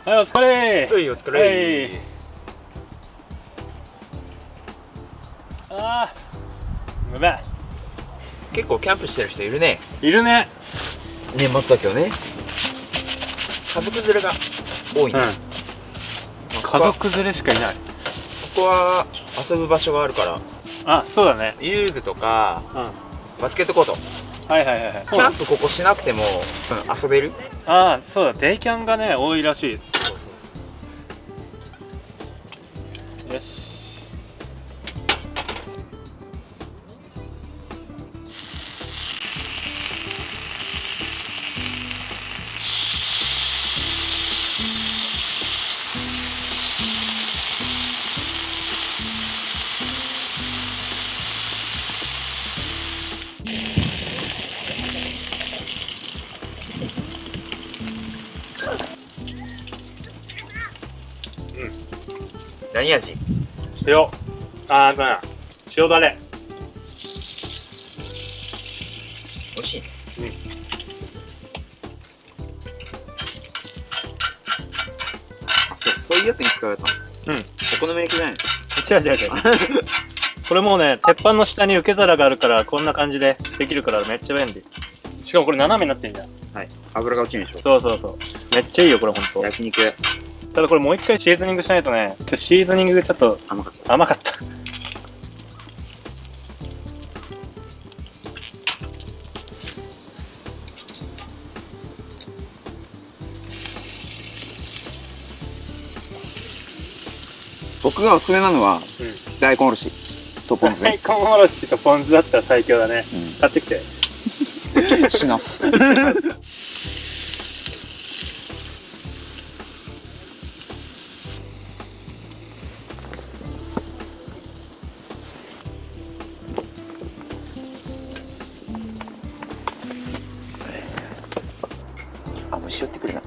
はい、お疲れー。 はい、お疲れー。 あー、うめえ。 結構キャンプしてる人いるね。 いるね。 年末だけどね。家族連れが多いね。 家族連れしかいない。 ここは遊ぶ場所があるから。 あ、そうだね。 遊具とか、バスケットコート。 はいはいはいはい。 キャンプここしなくても、遊べる。 ああ、そうだ、デイキャンがね、多いらしい。よし。 何味？ 塩。ああ、塩だれ。 美味しいね。そういうやつに使うやつなの？お好み焼きじゃないの？ 違う。これもうね、鉄板の下に受け皿があるからこんな感じでできるからめっちゃ便利。しかもこれ斜めになってんじゃん。 はい。油が落ちるでしょ。 そう。めっちゃいいよこれほんと。 焼肉。 ただこれもう一回シーズニングしないとね、シーズニングがちょっと甘かった。 僕がおすすめなのは、大根おろしとポン酢。 大根おろしとポン酢だったら最強だね。買ってきて。 しなす。あ、虫寄ってくるな。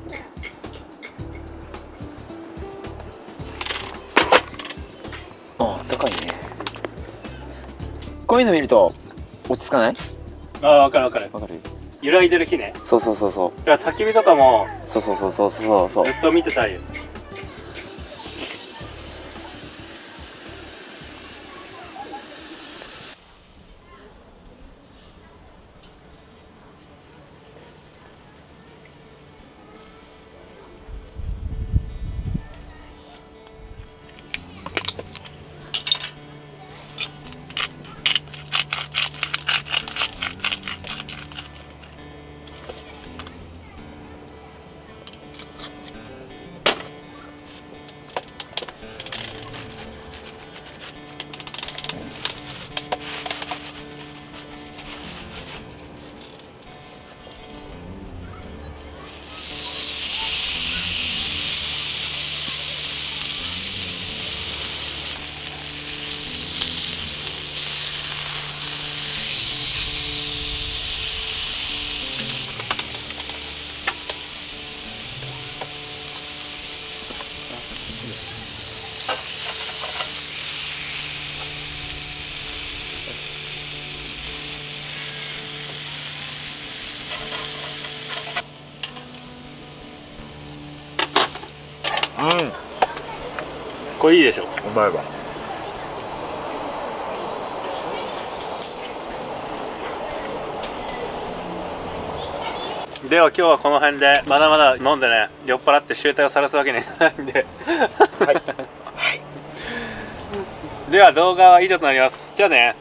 あったかいね。こういうの見ると落ち着かない？ ああ、わかる。揺らいでる日ね。 そう。 だから焚き火とかもそう。 ずっと見てたいよ。これいいでしょ。 うまいわ。 では今日はこの辺で、まだまだ飲んでね、酔っ払って醜態を晒すわけにはいかないんではい、では動画は以上となります。じゃあね。